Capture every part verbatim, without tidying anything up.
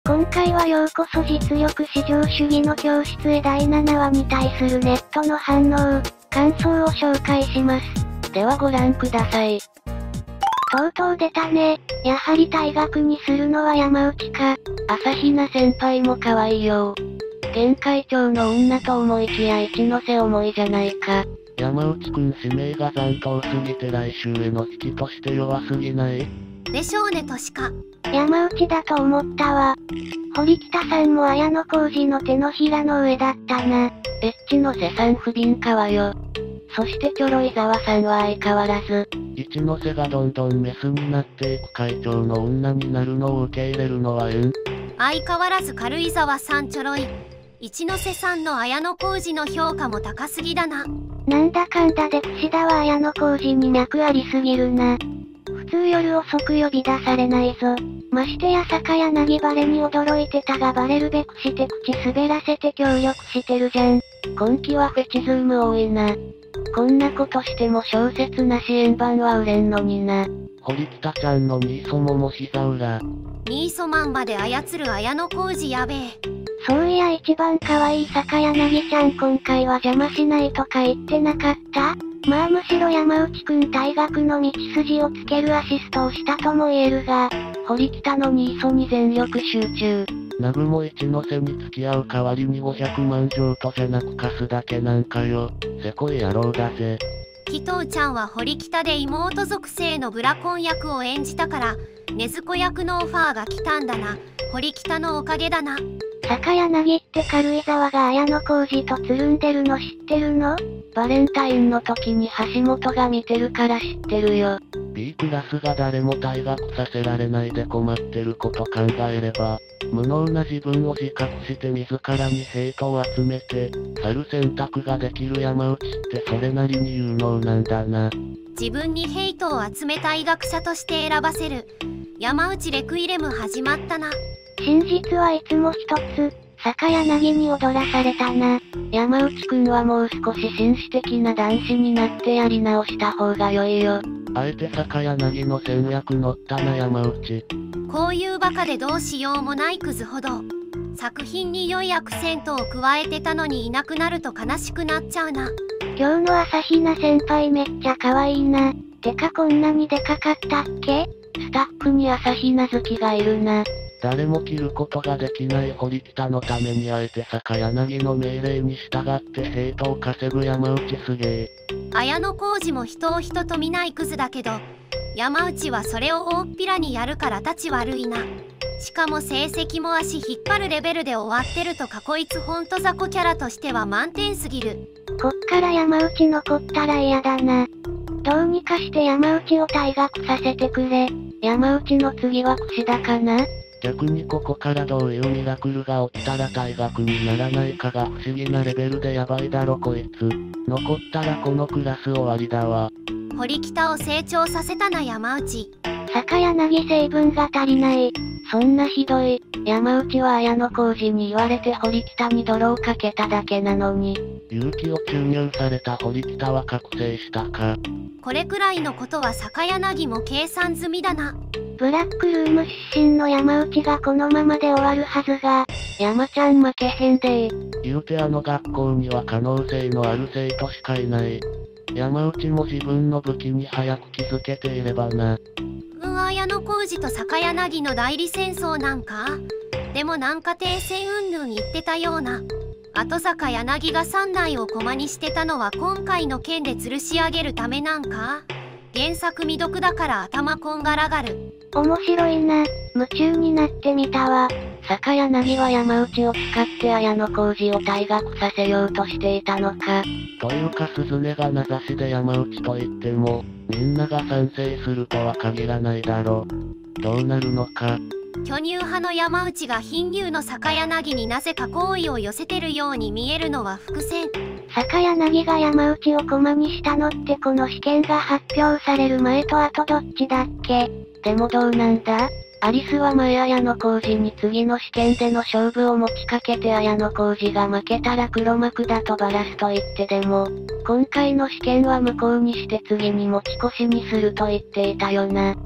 今回はようこそ実力至上主義の教室へだいななわに対するネットの反応、感想を紹介します。 ではご覧ください。 とうとう出たね。やはり退学にするのは山内か。 朝比奈先輩も可愛いよ。現会長の女と思いきや一ノ瀬思いじゃないか。山内くん指名が残党すぎて来週への引きとして弱すぎない？ でしょうねとしか。 山内だと思ったわ。堀北さんも綾野浩二の手のひらの上だったな。 エッチの瀬さん不憫かわよ。そしてちょろいざわさんは相変わらず。一ノ瀬がどんどんメスになっていく会長の女になるのを受け入れるのは縁。 相変わらず軽井沢さんちょろい。一ノ瀬さんの綾野浩二の評価も高すぎだな。 なんだかんだで櫛田は綾野浩二に脈ありすぎるな。普通夜遅く呼び出されないぞ。ましてや坂柳バレに驚いてたがバレるべくして口滑らせて協力してるじゃん。 今期はフェチズーム多いな。こんなことしても小説なし円盤は売れんのにな。堀北ちゃんのニーソモも膝裏。 ニーソマンバで操る綾野浩二やべえ。 そういや一番可愛い坂柳ちゃん今回は邪魔しないとか言ってなかった？まあむしろ山内くん退学の道筋をつけるアシストをしたとも言えるが、 堀北のニーソに全力集中。ナブも一ノ瀬に付き合う代わりにごひゃくまん譲渡じゃなく貸すだけなんかよ。せこい野郎だぜ。 紀藤ちゃんは堀北で妹属性のブラコン役を演じたから、禰豆子役のオファーが来たんだな。堀北のおかげだな。 坂柳って軽井沢が綾野浩二とつるんでるの知ってるの？ バレンタインの時に橋本が見てるから知ってるよ。B クラスが誰も退学させられないで困ってること考えれば、無能な自分を自覚して自らにヘイトを集めて、去る選択ができる山内ってそれなりに有能なんだな。 自分にヘイトを集め退学者として選ばせる。山内レクイレム始まったな。 真実はいつも一つ、坂柳に踊らされたな。 山内くんはもう少し紳士的な男子になってやり直した方が良いよ。あえて坂柳の戦略乗ったな山内。 こういうバカでどうしようもないクズほど、作品に良いアクセントを加えてたのにいなくなると悲しくなっちゃうな。 今日の朝比奈先輩めっちゃ可愛いな。てかこんなにでかかったっけ？ スタッフに朝比奈好きがいるな。誰も切ることができない堀北のためにあえて坂柳の命令に従ってヘイトを稼ぐ山内すげえ。 綾野浩二も人を人と見ないクズだけど、山内はそれを大っぴらにやるから立ち悪いな。しかも成績も足引っ張るレベルで終わってるとかこいつほんと雑魚キャラとしては満点すぎる。 こっから山内残ったら嫌だな。どうにかして山内を退学させてくれ。 山内の次は櫛田かな？逆にここからどういうミラクルが起きたら退学にならないかが不思議なレベルでヤバいだろこいつ。残ったらこのクラス終わりだわ。 堀北を成長させたな山内。 坂柳成分が足りない。 そんなひどい。山内は綾野浩二に言われて堀北に泥をかけただけなのに。勇気を注入された堀北は覚醒したか。 これくらいのことは坂柳も計算済みだな。 ブラックルーム出身の山内がこのままで終わるはずが、 山ちゃん負けへんでー。言うてあの学校には可能性のある生徒しかいない。山内も自分の武器に早く気づけていればな。 うん、綾野浩二と坂柳の代理戦争なんか？でもなんか停戦云々言ってたような。後坂柳が三代を駒にしてたのは今回の件で吊るし上げるためなんか？原作未読だから頭こんがらがる。 面白いな。夢中になってみたわ。 坂柳は山内を使って綾野浩二を退学させようとしていたのか。というかスズメが名指しで山内と言っても、みんなが賛成するとは限らないだろ。どうなるのか。 巨乳派の山内が貧乳の坂柳になぜか好意を寄せてるように見えるのは伏線。 坂柳が山内を駒にしたのってこの試験が発表される前と後どっちだっけ？ でもどうなんだ？アリスは前綾野浩二に次の試験での勝負を持ちかけて綾野浩二が負けたら黒幕だとバラすと言ってでも、今回の試験は無効にして次に持ち越しにすると言っていたよな。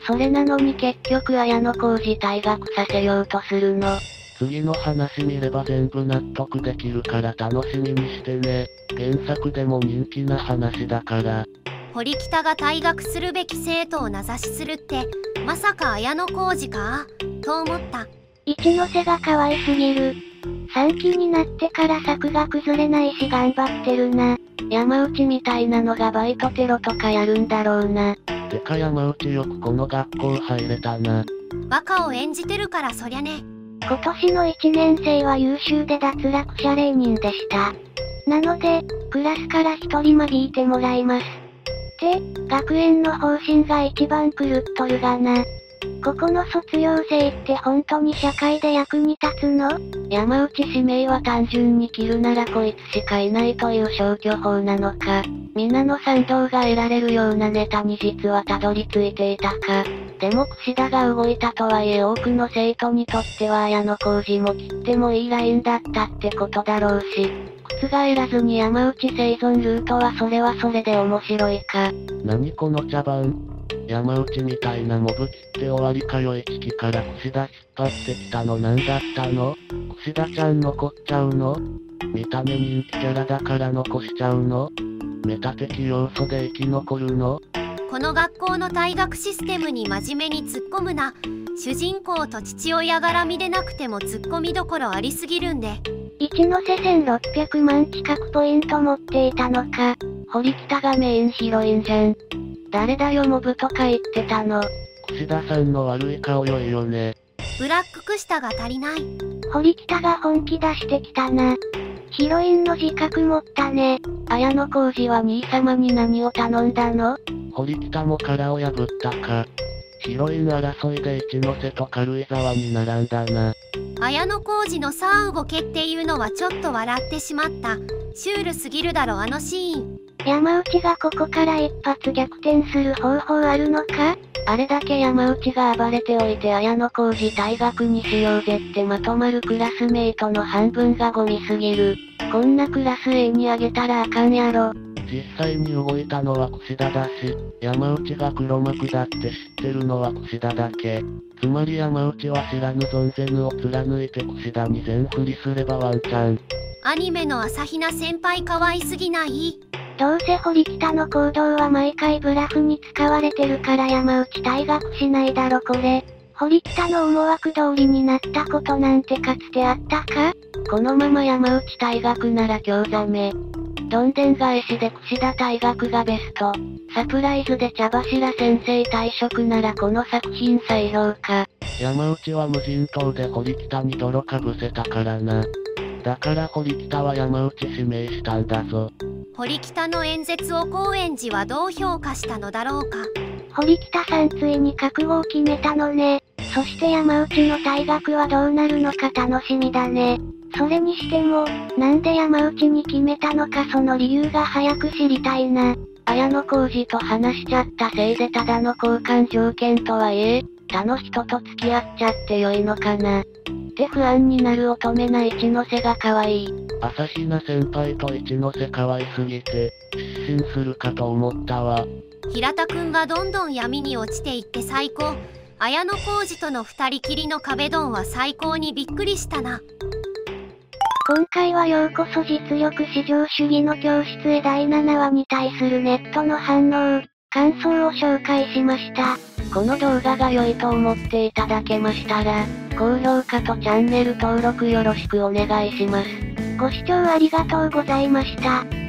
それなのに結局綾小路退学させようとするの。 次の話見れば全部納得できるから楽しみにしてね。原作でも人気な話だから。 堀北が退学するべき生徒を名指しするって、まさか綾小路かと思った。 一ノ瀬が可愛すぎる。さんきになってから作が崩れないし頑張ってるな。山内みたいなのがバイトテロとかやるんだろうな。 てか山内よくこの学校入れたな。 バカを演じてるからそりゃね。 今年のいちねん生は優秀で脱落者れいにんでした。なので、クラスからひとり間引いてもらいます。って、学園の方針が一番狂っとるがな。ここの卒業生って本当に社会で役に立つの？ 山内指名は単純に切るならこいつしかいないという消去法なのか。皆の賛同が得られるようなネタに実はたどり着いていたか。でも櫛田が動いたとはいえ多くの生徒にとっては綾小路も切ってもいいラインだったってことだろうし。覆らずに山内生存ルートはそれはそれで面白いか。何この茶番。山内みたいなモブ切って終わりかよいちきから櫛田引っ張ってきたのなんだったの？櫛田ちゃん残っちゃうの？見た目人気キャラだから残しちゃうの？メタ的要素で生き残るの？ この学校の退学システムに真面目に突っ込むな。主人公と父親絡みでなくても突っ込みどころありすぎるんで。 一ノ瀬せんろっぴゃくまん近くポイント持っていたのか。 堀北がメインヒロインじゃん。誰だよモブとか言ってたの。櫛田さんの悪い顔良いよね。 ブラッククシタが足りない。 堀北が本気出してきたな。ヒロインの自覚持ったね。 綾小路は兄様に何を頼んだの？堀北も殻を破ったか。ヒロイン争いで一ノ瀬と軽井沢に並んだな。 綾小路のさあ動けっていうのはちょっと笑ってしまった。シュールすぎるだろあのシーン。 山内がここから一発逆転する方法あるのか？ あれだけ山内が暴れておいて綾小路退学にしようぜってまとまるクラスメイトの半分がゴミすぎる。こんなクラス A にあげたらあかんやろ。実際に動いたのは櫛田だし、山内が黒幕だって知ってるのは櫛田だけ。つまり山内は知らぬ存ぜぬを貫いて櫛田に全振りすればワンチャン。 アニメの朝比奈先輩可愛すぎない？ どうせ堀北の行動は毎回ブラフに使われてるから山内退学しないだろこれ。堀北の思惑通りになったことなんてかつてあったか？ このまま山内退学なら今日ザメ。どんでん返しで櫛田退学がベスト。サプライズで茶柱先生退職ならこの作品採用か。山内は無人島で堀北に泥かぶせたからな。だから堀北は山内指名したんだぞ。 堀北の演説を高円寺はどう評価したのだろうか。 堀北さんついに覚悟を決めたのね。そして山内の退学はどうなるのか楽しみだね。それにしても、なんで山内に決めたのかその理由が早く知りたいな。 綾小路と話しちゃったせいでただの交換条件とはいえ、他の人と付き合っちゃって良いのかな。って不安になる乙女な一ノ瀬が可愛い。朝比奈先輩と一ノ瀬可愛すぎて、失神するかと思ったわ。 平田くんがどんどん闇に落ちていって最高。綾小路との二人きりの壁ドンは最高にびっくりしたな。 今回はようこそ実力至上主義の教室へだいななわに対するネットの反応、感想を紹介しました。 この動画が良いと思っていただけましたら、高評価とチャンネル登録よろしくお願いします。 ご視聴ありがとうございました。